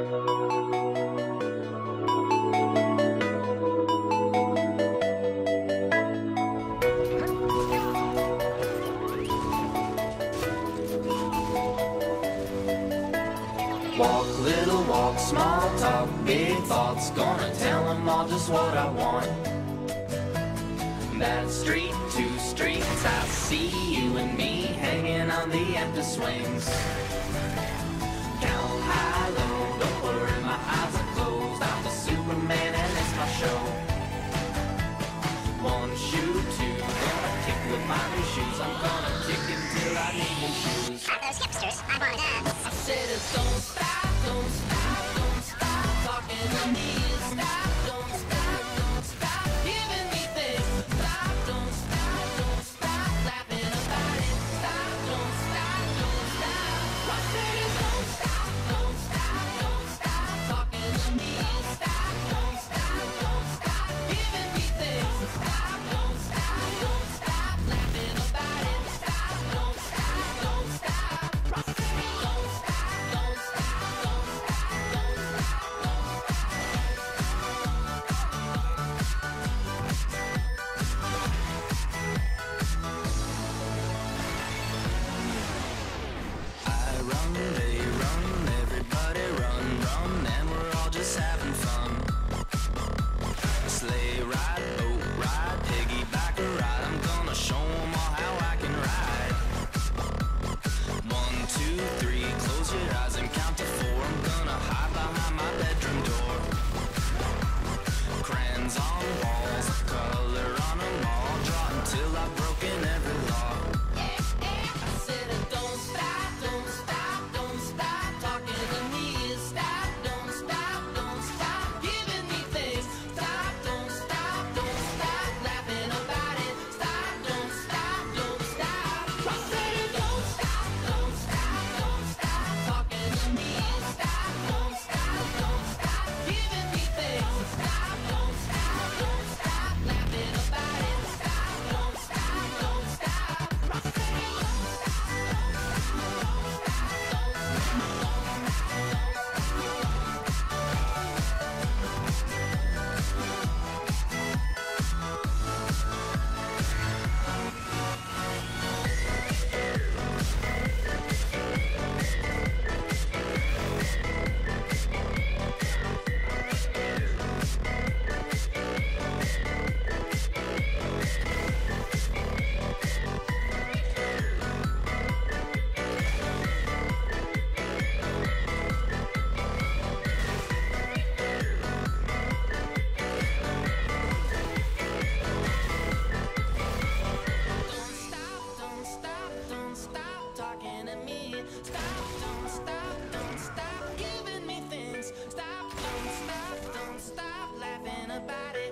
Walk, little walk, small talk, big thoughts. Gonna tell them all just what I want. That street, two streets, I see you and me hanging on the empty swings. Count high, low, don't worry, my eyes are closed. I'm the Superman and it's my show. One shoe, two, gonna kick with my new shoes. I'm gonna kick until I need new shoes. Are those hipsters? I wanna dance. I said it, don't stop, don't stop, don't stop talking to me. Stop, don't stop, don't stop giving me things. Stop, don't stop laughing about it. Stop, don't stop, don't stop. I said it, don't stop, don't stop, don't stop talking to me. Stop, don't stop giving me things. Stop, don't stop laughing about it. Stop, don't stop, don't stop. I said it, don't stop, don't stop, don't stop, don't I run, they run, everybody run, run, and we're all just having fun. Sleigh ride, boat ride, piggyback a ride. I'm gonna show 'em all how I can ride. 1, 2, 3, close your eyes and count to 4. I'm gonna hide behind my bedroom door. Crayons on walls, color on them all. Draw until I've broken every law. I said don't stop, don't stop, don't stop talking to me. Stop, don't stop giving me things. Stop, don't stop laughing about it. Stop, don't stop, don't stop. I said don't stop, don't stop, don't stop talking to me. Stop, don't stop giving me things. Stop, don't stop laughing about it. Stop, don't stop, don't stop. I said don't stop talking to me. Stop, don't stop giving me things. Stop, don't stop laughing about it.